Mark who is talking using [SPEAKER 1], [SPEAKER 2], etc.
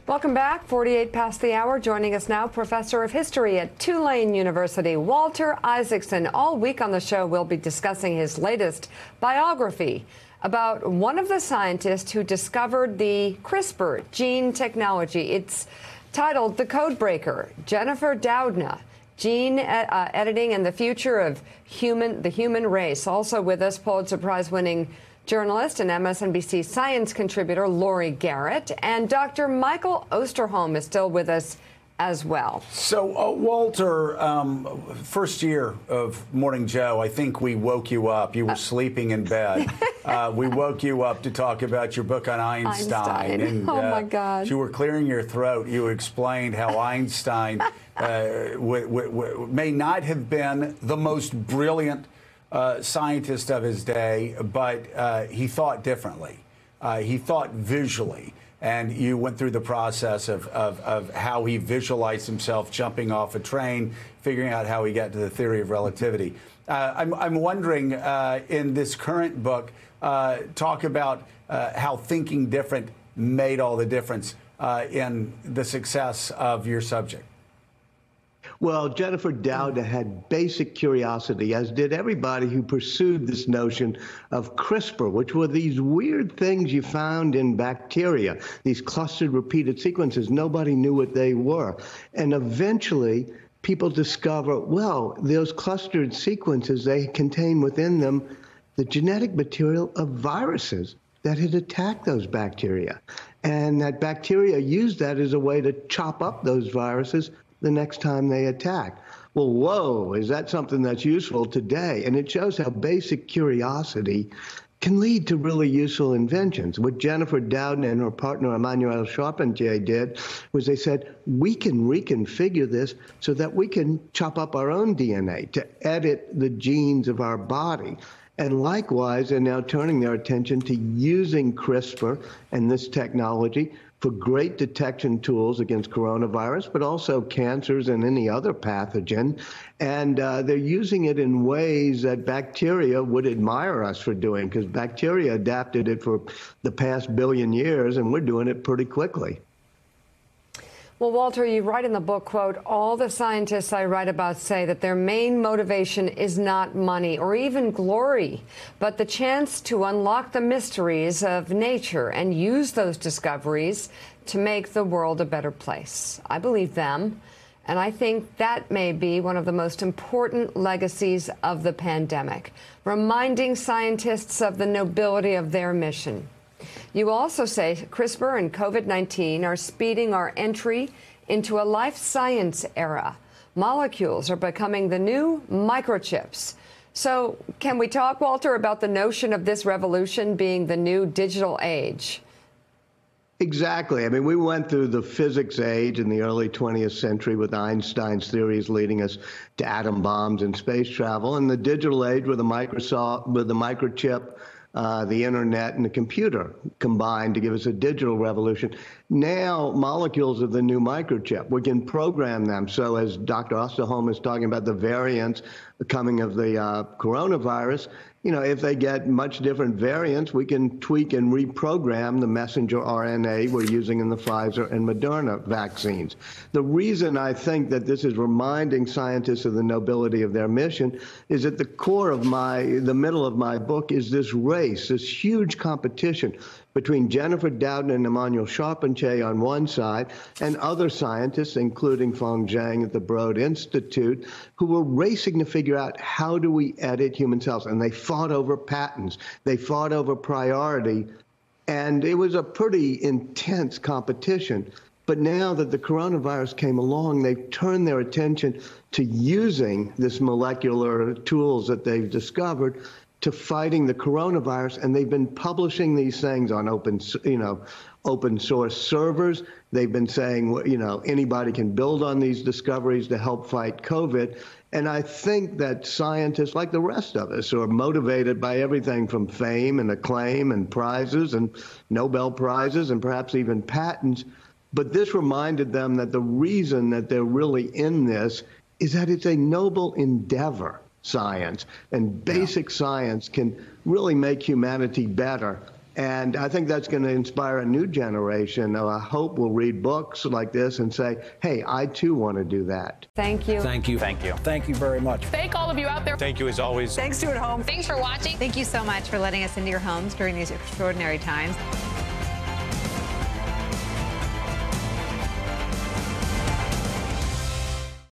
[SPEAKER 1] Welcome back. 48 past the hour. Joining us now, Professor of History at Tulane University, Walter Isaacson. All week on the show, we'll be discussing his latest biography about one of the scientists who discovered the CRISPR gene technology. It's titled The Codebreaker, Jennifer Doudna, Gene Editing and the Future of the Human Race. Also with us, Pulitzer Prize-winning journalist and MSNBC science contributor Laurie Garrett, and Dr. Michael Osterholm is still with us as well.
[SPEAKER 2] So, Walter, first year of Morning Joe, I think we woke you up. You were sleeping in bed. We woke you up to talk about your book on Einstein. And,
[SPEAKER 1] oh, my gosh.
[SPEAKER 2] You were clearing your throat. You explained how Einstein may not have been the most brilliant scientist of his day, but he thought differently. He thought visually. And you went through the process of how he visualized himself jumping off a train, figuring out how he got to the theory of relativity. I'm wondering, in this current book, talk about how thinking different made all the difference in the success of your subject.
[SPEAKER 3] Well, Jennifer Doudna had basic curiosity, as did everybody who pursued this notion of CRISPR, which were these weird things you found in bacteria, these clustered repeated sequences. Nobody knew what they were. And eventually, people discover, well, those clustered sequences, they contain within them the genetic material of viruses that had attacked those bacteria. And that bacteria used that as a way to chop up those viruses the next time they attack. Well, whoa, is that something that's useful today? And it shows how basic curiosity can lead to really useful inventions. What Jennifer Doudna and her partner Emmanuel Charpentier did was they said, we can reconfigure this so that we can chop up our own DNA to edit the genes of our body. And likewise, they're now turning their attention to using CRISPR and this technology for great detection tools against coronavirus, but also cancers and any other pathogen. And they're using it in ways that bacteria would admire us for doing, because bacteria adapted it for the past billion years, and we're doing it pretty quickly.
[SPEAKER 1] Well, Walter, you write in the book, quote, all the scientists I write about say that their main motivation is not money or even glory, but the chance to unlock the mysteries of nature and use those discoveries to make the world a better place. I believe them, and I think that may be one of the most important legacies of the pandemic, reminding scientists of the nobility of their mission. You also say CRISPR and COVID-19 are speeding our entry into a life science era. Molecules are becoming the new microchips. So can we talk, Walter, about the notion of this revolution being the new digital age?
[SPEAKER 3] Exactly. I mean, we went through the physics age in the early 20th century with Einstein's theories leading us to atom bombs and space travel, and the digital age with the microchip, the internet and the computer combined to give us a digital revolution. Now, molecules are the new microchip. We can program them. So as Dr. Osterholm is talking about the variants coming of the coronavirus, you know, if they get much different variants, we can tweak and reprogram the messenger RNA we're using in the Pfizer and Moderna vaccines. The reason I think that this is reminding scientists of the nobility of their mission is at the core of the middle of my book is this race, this huge competition between Jennifer Doudna and Emmanuel Charpentier on one side and other scientists, including Feng Zhang at the Broad Institute, who were racing to figure out how do we edit human cells. And they fought over patents. They fought over priority. And it was a pretty intense competition. But now that the coronavirus came along, they've turned their attention to using this molecular tools that they've discovered to fighting the coronavirus, and they've been publishing these things on open source servers. They've been saying, you know, anybody can build on these discoveries to help fight COVID. And I think that scientists, like the rest of us, are motivated by everything from fame and acclaim and prizes and Nobel Prizes and perhaps even patents. But this reminded them that the reason that they're really in this is that it's a noble endeavor. Science and basic science can really make humanity better. And I think that's going to inspire a new generation. I hope will read books like this and say, hey, I too want to do that.
[SPEAKER 1] Thank you.
[SPEAKER 4] Thank you.
[SPEAKER 5] Thank you.
[SPEAKER 2] Thank you very much.
[SPEAKER 6] Thank all of you out there.
[SPEAKER 5] Thank you as always.
[SPEAKER 6] Thanks to at home.
[SPEAKER 7] Thanks for watching. Thank you so much for letting us into your homes during these extraordinary times.